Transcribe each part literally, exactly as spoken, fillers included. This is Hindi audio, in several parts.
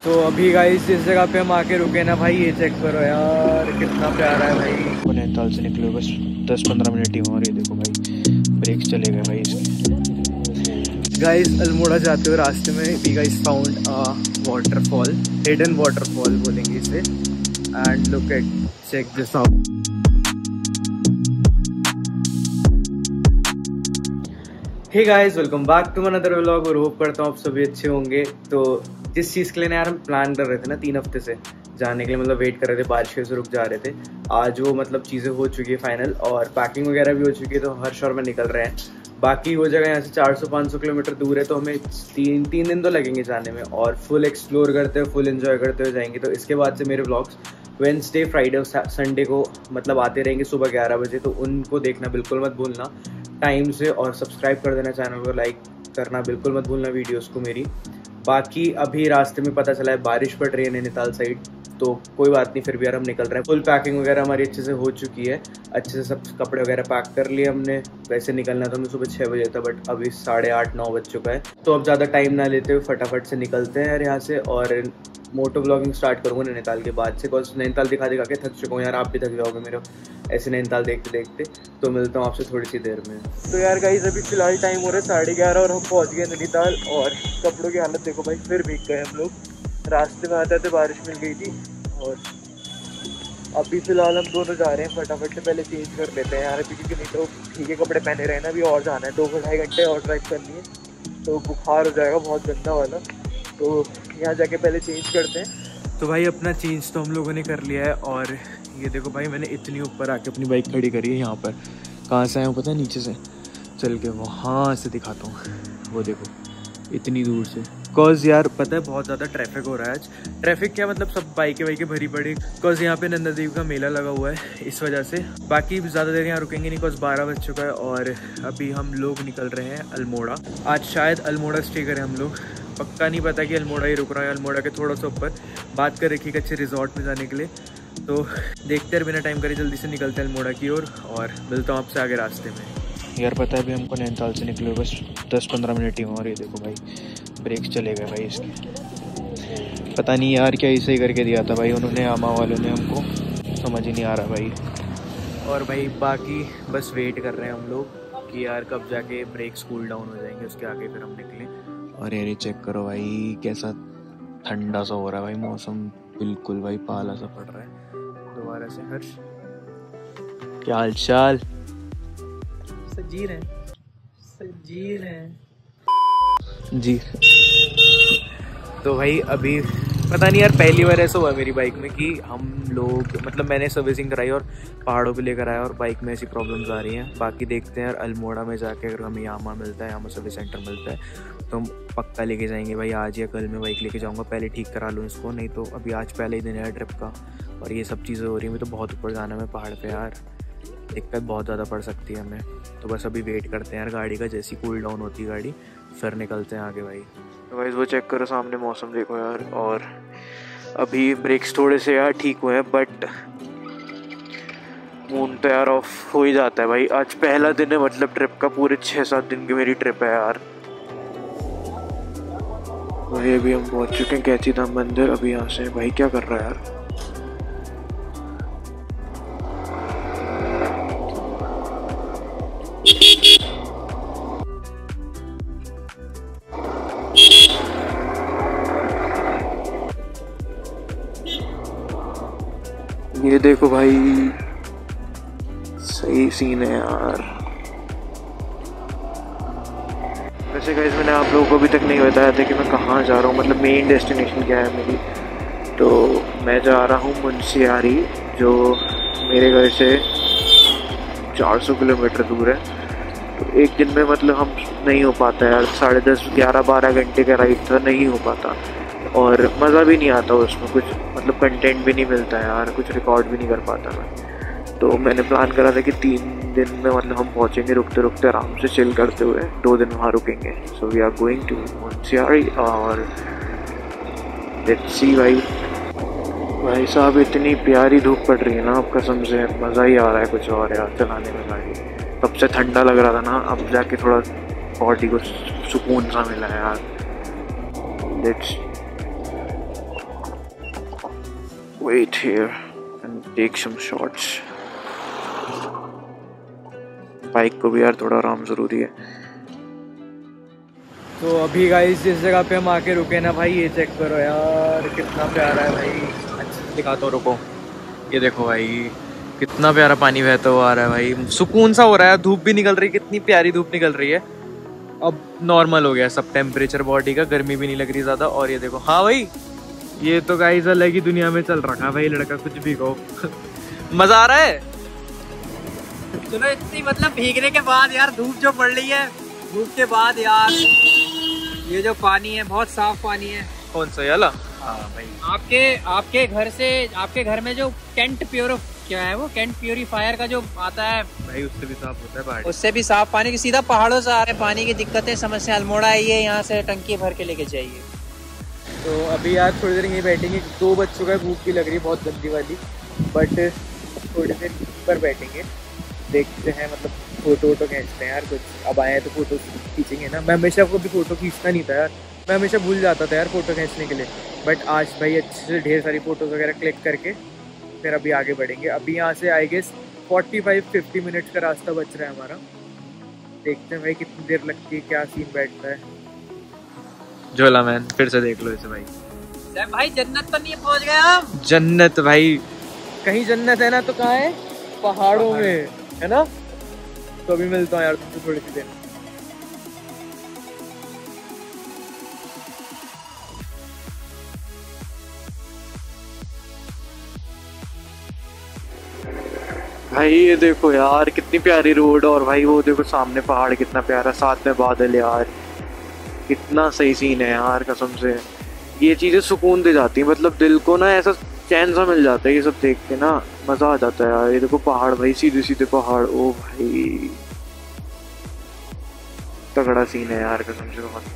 तो अभी गाइस जिस जगह पे हम आके रुके ना भाई, ये चेक करो यार कितना प्यारा है भाई। नैनीताल से निकले बस दस पंद्रह मिनट ही हुआ और ये देखो भाई ब्रेक्स चले गए भाई इसके। गाइस अल्मोड़ा जाते हुए रास्ते में we guys found a waterfall, hidden waterfall बोलेंगे इसे। And look at, check this out. Hey guys, welcome back to another vlog और होप करता हूँ आप सभी अच्छे होंगे। तो जिस चीज़ के लिए ना यार हम प्लान कर रहे थे ना तीन हफ्ते से जाने के लिए, मतलब वेट कर रहे थे, बारिश से रुक जा रहे थे, आज वो मतलब चीज़ें हो चुकी है फाइनल और पैकिंग वगैरह भी हो चुकी है। तो हर्ष और मैं निकल रहे हैं। बाकी वो जगह यहाँ से चार सौ पाँच सौ किलोमीटर दूर है, तो हमें तीन तीन दिन तो लगेंगे जाने में और फुल एक्सप्लोर करते हुए फुल एंजॉय करते हुए जाएंगे। तो इसके बाद से मेरे व्लॉग्स वेडनेसडे, फ्राइडे और संडे को मतलब आते रहेंगे सुबह ग्यारह बजे, तो उनको देखना बिल्कुल मत भूलना टाइम से और सब्सक्राइब कर देना, चैनल को लाइक करना बिल्कुल मत भूलना वीडियोस को मेरी। बाकी अभी रास्ते में पता चला है बारिश पड़ रही है नैनीताल साइड, तो कोई बात नहीं, फिर भी यार हम निकल रहे हैं। फुल पैकिंग वगैरह हमारी अच्छे से हो चुकी है, अच्छे से सब कपड़े वगैरह पैक कर लिए हमने। वैसे निकलना तो हमें सुबह छः बजे था, बट अभी साढ़े आठ नौ बज चुका है। तो अब ज़्यादा टाइम ना लेते हुए फटाफट से निकलते हैं यार यहाँ से और मोटो ब्लॉगिंग स्टार्ट करूँगा नैनीताल के बाद से। बिकॉज नैनीताल दिखा दिखा के थक चुका हूँ यार, आप भी थक जाओगे मेरे ऐसे नैनीताल देखते देखते। तो मिलता हूँ आपसे थोड़ी सी देर में। तो यार गाइस अभी फिलहाल टाइम हो रहा है साढ़े ग्यारह और हम पहुँच गए नैनीताल। और कपड़ों की हालत देखो भाई, फिर भीग गए हम लोग। रास्ते में आते आते बारिश मिल गई थी और अभी फिलहाल हम दोनों जा रहे हैं। फटाफट से पहले चेंज कर लेते हैं यार, क्योंकि नहीं तो ठीक है कपड़े पहने रहे ना, अभी और जाना है, दो ढाई घंटे और ड्राइव करनी है तो बुखार हो जाएगा बहुत गंदा वाला। तो यहाँ जाके पहले चेंज करते हैं। तो भाई अपना चेंज तो हम लोगों ने कर लिया है और ये देखो भाई मैंने इतनी ऊपर आके अपनी बाइक खड़ी करी है यहाँ पर। कहाँ से आया हूँ पता है? नीचे से चल के वहाँ से दिखाता हूँ, वो देखो इतनी दूर से। बिकॉज यार पता है बहुत ज़्यादा ट्रैफिक हो रहा है आज। ट्रैफिक क्या मतलब सब बाइकें वाइकें भरी पड़ी, बिकॉज यहाँ पे नंदा देवी का मेला लगा हुआ है इस वजह से। बाकी ज़्यादा देर यहाँ रुकेंगे नहीं, बिकॉज बारह बज चुका है और अभी हम लोग निकल रहे हैं अल्मोड़ा। आज शायद अल्मोड़ा स्टे करें हम लोग, पक्का नहीं पता कि अल्मोड़ा ही रुक रहा है। अल्मोड़ा के थोड़ा सा ऊपर बात कर रखी है अच्छे रिजॉर्ट में जाने के लिए। तो देखते हैं बिना टाइम करे जल्दी से निकलते हैं अल्मोड़ा की ओर और, और मिलता हूँ आपसे आगे रास्ते में। यार पता है अभी हमको नैनीताल से निकले बस दस पंद्रह मिनट ही हुआ और ये देखो भाई ब्रेक्स चले गए भाई इसके। पता नहीं यार क्या ऐसे ही करके दिया था भाई उन्होंने, आमा वालों ने, हमको समझ ही नहीं आ रहा भाई। और भाई बाकी बस वेट कर रहे हैं हम लोग कि यार कब जाके ब्रेक्स कूल डाउन हो जाएंगे, उसके आगे फिर हम निकलें। और यार ये चेक करो भाई कैसा ठंडा सा हो रहा है भाई मौसम, बिल्कुल भाई पाला सा पड़ रहा है। दोबारा से हर्ष, क्या हाल चाल? सजीर है, सजीर है जी। तो भाई अभी पता नहीं यार पहली बार ऐसा हुआ मेरी बाइक में कि हम लोग मतलब मैंने सर्विसिंग कराई और पहाड़ों पे लेकर आया और बाइक में ऐसी प्रॉब्लम्स आ रही हैं। बाकी देखते हैं यार अल्मोड़ा में जाके अगर हमें यामा मिलता है, यामा सर्विस सेंटर मिलता है तो हम पक्का लेके जाएंगे भाई। आज या कल मैं बाइक लेके जाऊँगा, पहले ठीक करा लूँ इसको, नहीं तो अभी आज पहले ही दिन है ट्रिप का और ये सब चीज़ें हो रही हैं। तो बहुत ऊपर जाना है पहाड़ पर यार, दिक्कत बहुत ज़्यादा पड़ सकती है हमें। तो बस अभी वेट करते हैं यार गाड़ी का, जैसी कूल डाउन होती है गाड़ी फिर निकलते हैं आगे भाई। तो भाई वो चेक करो सामने मौसम देखो यार, और अभी ब्रेक्स थोड़े से यार ठीक हुए हैं बट मून तो यार ऑफ हो ही जाता है भाई। आज पहला दिन है मतलब ट्रिप का, पूरे छः सात दिन की मेरी ट्रिप है यार। भाई अभी हम पहुँच चुके हैं कैची धाम मंदिर। अभी यहाँ से भाई क्या कर रहा है यार? ये देखो भाई सही सीन है यार। वैसे गाइस मैंने आप लोगों को अभी तक नहीं बताया था कि मैं कहाँ जा रहा हूँ, मतलब मेन डेस्टिनेशन क्या है मेरी। तो मैं जा रहा हूँ मुंशियारी, जो मेरे घर से चार सौ किलोमीटर दूर है। तो एक दिन में मतलब हम नहीं हो पाता यार, साढ़े दस ग्यारह बारह घंटे का राइड था, नहीं हो पाता और मज़ा भी नहीं आता उसमें, कुछ मतलब कंटेंट भी नहीं मिलता है यार, कुछ रिकॉर्ड भी नहीं कर पाता मैं। तो मैंने प्लान करा था कि तीन दिन में मतलब हम पहुंचेंगे रुकते रुकते आराम से चिल करते हुए, दो दिन वहाँ रुकेंगे। So we are going to Munsiyari और लेट्स सी भाई। भाई साहब इतनी प्यारी धूप पड़ रही है ना, अब कसम से मज़ा ही आ रहा है कुछ और यार चलाने में गाड़ी। तब से ठंडा लग रहा था ना, अब जाके थोड़ा बॉडी को सुकून सा मिला है यार। Let's wait here and take some shots. Bike को भी यार थोड़ा आराम जरूरी है। तो अभी गाइस जिस जगह पे हम आके रुके ना भाई, ये चेक करो यार कितना प्यारा है भाई। अच्छा दिखाता हूँ, रुको। ये देखो भाई कितना प्यारा पानी बहता हुआ आ रहा है भाई, सुकून सा हो रहा है। धूप भी निकल रही है, कितनी प्यारी धूप निकल रही है। अब नॉर्मल हो गया सब टेम्परेचर बॉडी का, गर्मी भी नहीं लग रही ज़्यादा। और ये देखो, हाँ भाई ये तो गाइस अलग ही दुनिया में चल रखा है भाई, लड़का कुछ भी कहो। मज़ा आ रहा है। चलो इतनी मतलब भीगने के बाद यार, धूप जो पड़ रही है, धूप के बाद यार ये जो पानी है बहुत साफ पानी है। कौन सा वाला? हाँ भाई आपके आपके घर से आपके घर में जो कैंट प्योर क्या है वो कैंट प्योरीफायर का जो आता है भाई, उससे भी साफ होता है पानी। उससे भी साफ पानी की सीधा पहाड़ों से आ रहे पानी की दिक्कतें समस्या। अल्मोड़ा आइए, यहाँ से टंकी भर के लेके जाइए। तो अभी यार थोड़ी देर यहीं बैठेंगे, दो बच्चों का भूख भी लग रही है बहुत गंदी वाली, बट थोड़ी देर पर बैठेंगे, देखते हैं मतलब फोटो वोटो खींचते हैं यार कुछ। अब आए हैं तो फोटो खींचेंगे ना। मैं हमेशा कभी फोटो खींचता नहीं था यार, मैं हमेशा भूल जाता था यार फोटो खींचने के लिए। बट आज भाई अच्छे से ढेर सारी फोटोज़ वगैरह क्लिक करके फिर अभी आगे बढ़ेंगे। अभी यहाँ से I guess forty five fifty minutes का रास्ता बच रहा है हमारा। देखते हैं भाई कितनी देर लगती है, क्या सीन बैठता है। झोला मैन फिर से देख लो इसे भाई। भाई जन्नत तो नहीं पहुँच गए हम? जन्नत भाई, कहीं जन्नत है ना तो कहाँ है? पहाड़ों में है ना। तो अभी मिलता हूँ यार तुमसे थोड़ी सी देर। भाई ये देखो यार कितनी प्यारी रोड, और भाई वो देखो सामने पहाड़ कितना प्यारा, साथ में बादल यार, कितना सही सीन है यार कसम से। ये चीज़ें सुकून दे जाती हैं, मतलब दिल को ना ऐसा चैन सा मिल जाता है ये सब देख के ना, मज़ा आ जाता है यार। ये देखो पहाड़ भाई, सीधे सीधे पहाड़, ओ भाई तगड़ा सीन है यार कसम से बहुत।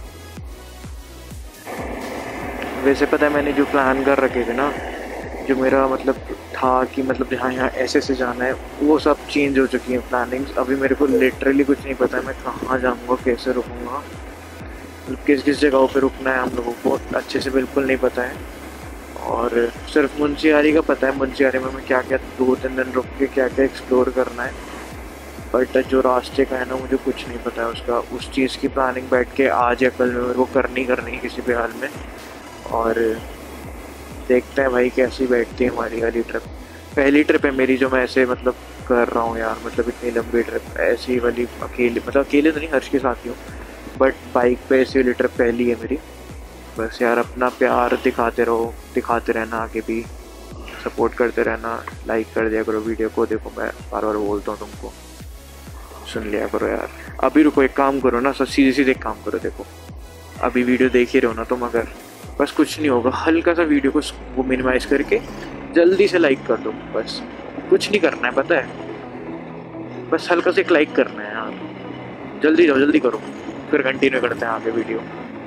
वैसे पता है मैंने जो प्लान कर रखे थे ना, जो मेरा मतलब था कि मतलब जहाँ यहाँ ऐसे से जाना है, वो सब चेंज हो चुकी है प्लानिंग्स। अभी मेरे को लिटरली कुछ नहीं पता है मैं कहाँ जाऊँगा, कैसे रुकूँगा, मतलब किस किस जगहों पे रुकना है हम लोगों को अच्छे से बिल्कुल नहीं पता है। और सिर्फ मुंशियारी का पता है, मुंशियारी में मैं क्या क्या दो तीन दिन रुक के क्या क्या एक्सप्लोर करना है, बट जो रास्ते का है ना मुझे कुछ नहीं पता है उसका। उस चीज़ की प्लानिंग बैठ के आज या कल में मेरे को करनी करनी है किसी भी हाल में। और देखते हैं भाई कैसी बैठती है हमारी वाली ट्रिप। पहली ट्रिप है मेरी जो मैं ऐसे मतलब कर रहा हूँ यार, मतलब इतनी लंबी ट्रिप ऐसी वाली अकेले, मतलब अकेले तो नहीं, हर्ष के साथ ही हूँ, बट बाइक पे ऐसी वाली ट्रिप पहली है मेरी। बस यार अपना प्यार दिखाते रहो, दिखाते रहना, आगे भी सपोर्ट करते रहना, लाइक कर दिया करो वीडियो को। देखो मैं बार बार बोलता हूँ तुमको, सुन लिया करो यार। अभी रुको, एक काम करो ना, सब सीधे सीधे काम करो। देखो अभी वीडियो देख ही रहो ना तुम, अगर बस कुछ नहीं होगा, हल्का सा वीडियो को वो मिनिमाइज करके जल्दी से लाइक कर दो। बस कुछ नहीं करना है पता है, बस हल्का से एक लाइक करना है यार। जल्दी जाओ, जल्दी करो, फिर कंटिन्यू करते हैं आगे वीडियो।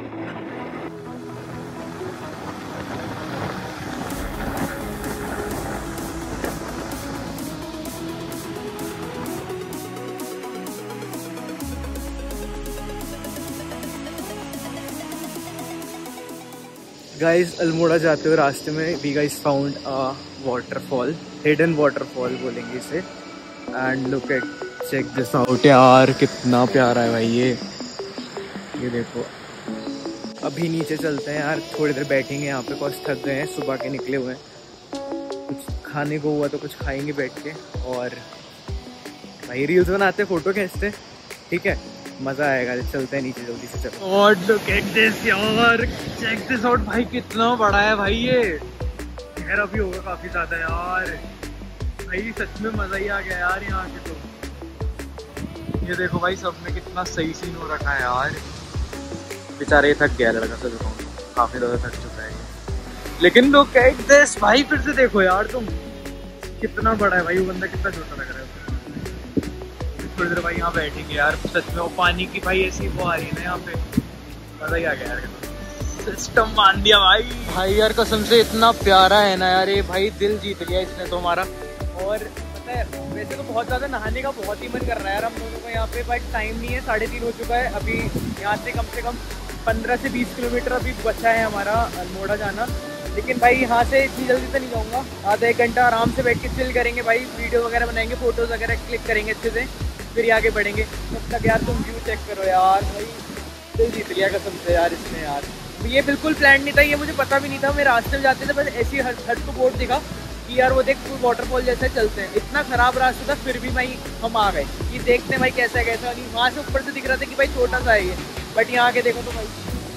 गाइस अल्मोड़ा जाते हुए रास्ते में we guys found a waterfall, hidden waterfall बोलेंगे इसे। And look at, check this out यार, कितना प्यारा है भाई ये ये देखो। अभी नीचे चलते हैं यार, थोड़ी देर बैठेंगे यहाँ पे, कुछ थक गए हैं, सुबह के निकले हुए हैं। कुछ खाने को हुआ तो कुछ खाएंगे बैठ के, और भाई रील्स बनाते, फोटो खींचते, ठीक है, मजा आएगा। चलते हैं नीचे जल्दी से, चलो। और लुक एट दिस यार, चेक दिस आउट भाई, कितना बड़ा है भाई ये। खैर अभी होगा काफी ज्यादा यार, भाई सच में मजा ही आ गया यार यहाँ के। तो ये देखो भाई, सब में कितना सही सीन हो रखा है यार। बेचारे थक गया लड़का, सच बताऊं काफी ज्यादा थक चुका है ये। लेकिन लुक एट दिस भाई, फिर से देखो यार तुम, कितना बड़ा है भाई वो बंदा, कितना छोटा लग रहा है। थोड़ी देर भाई यहाँ बैठेंगे यार, सच में वो पानी की भाई ऐसी वो आ रही है ना यहाँ पे, मजा ही आ गया यार। सिस्टम मान दिया भाई भाई यार कसम से, इतना प्यारा है ना यार ये भाई, दिल जीत लिया इसने तो हमारा। और पता है वैसे तो बहुत ज़्यादा नहाने का बहुत ही मन कर रहा है यार हम लोगों को यहाँ पे, बट टाइम नहीं है, साढ़े तीन हो चुका है। अभी यहाँ से कम से कम पंद्रह से बीस किलोमीटर अभी बचा है हमारा अल्मोड़ा जाना। लेकिन भाई यहाँ से इतनी जल्दी तो नहीं जाऊँगा, आधा एक घंटा आराम से बैठ के चिल करेंगे भाई, वीडियो वगैरह बनाएंगे, फोटोज़ वगैरह क्लिक करेंगे अच्छे से, फिर आगे बढ़ेंगे। तब तक यार तुम व्यू चेक करो यार, भाई दिल जीत लिया कसम से यार इसमें यार। ये बिल्कुल प्लान नहीं था, ये मुझे पता भी नहीं था, मैं रास्ते में जाते थे बस ऐसी हट हट को बोर्ड दिखा कि यार वो देख वाटरफॉल जैसे चलते हैं, इतना ख़राब रास्ता था फिर भी भाई हम आ गए कि देखते हैं भाई कैसा है कैसा नहीं। वहाँ से ऊपर से दिख रहा था कि भाई छोटा सा है ये, बट यहाँ आके देखो तो भाई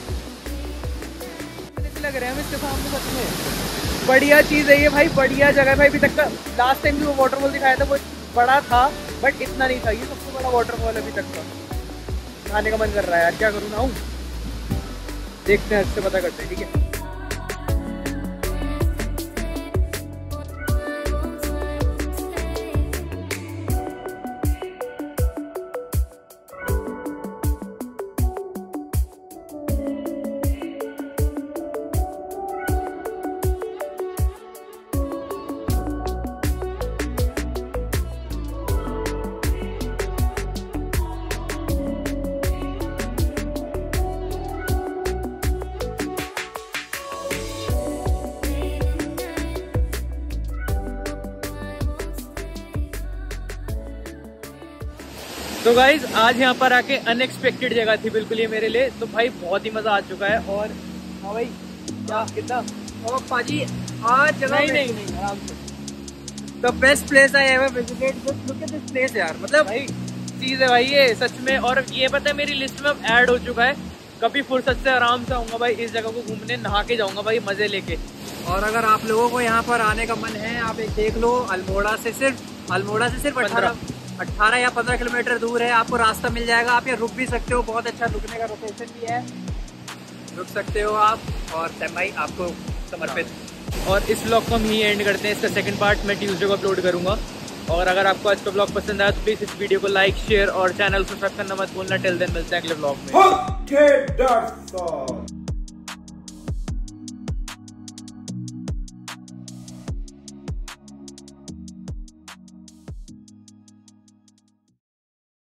लग रहे हैं हम इसके सामने सच में। बढ़िया चीज़ है ये भाई, बढ़िया जगह है भाई। अभी तक का लास्ट टाइम भी वो वाटरफॉल दिखाया था वो बड़ा था बट इतना नहीं था, ये सबसे बड़ा वाटरफॉल अभी तक का। आने का मन कर रहा है यार, क्या करूँ ना हूँ, देखते हैं इससे पता करते हैं, ठीक है। तो गाइज आज यहाँ पर आके अनएक्सपेक्टेड जगह थी बिल्कुल ये मेरे लिए, तो भाई बहुत ही मजा आ चुका है। और हाँ भाई क्या कितना और पाजी आज जगह नहीं नहीं नहीं आराम से the best place I ever visited, just look at this place यार, मतलब भाई चीज है भाई ये सच में। और ये पता है मेरी लिस्ट में अब ऐड हो चुका है, कभी फुर्सत से आराम से आऊंगा भाई इस जगह को घूमने, नहा के जाऊंगा भाई मजे लेके। और अगर आप लोगों को यहाँ पर आने का मन है, आप एक देख लो, अल्मोड़ा से सिर्फ अल्मोड़ा से सिर्फ अठारह अट्ठारह या पंद्रह किलोमीटर दूर है, आपको रास्ता मिल जाएगा। आप यहाँ रुक भी सकते हो, बहुत अच्छा रुकने का लोकेशन भी है, रुक सकते हो आप। और सेमाई आपको समर्पित। और इस ब्लॉग को हम ही एंड करते हैं, इसका सेकंड पार्ट मैं ट्यूसडे को अपलोड करूंगा। और अगर आपको आज का ब्लॉग पसंद आया तो प्लीज इस वीडियो को लाइक शेयर और चैनल को सब्सक्राइब करना मत भूलना। टिल देन मिलते हैं अगले ब्लॉग में।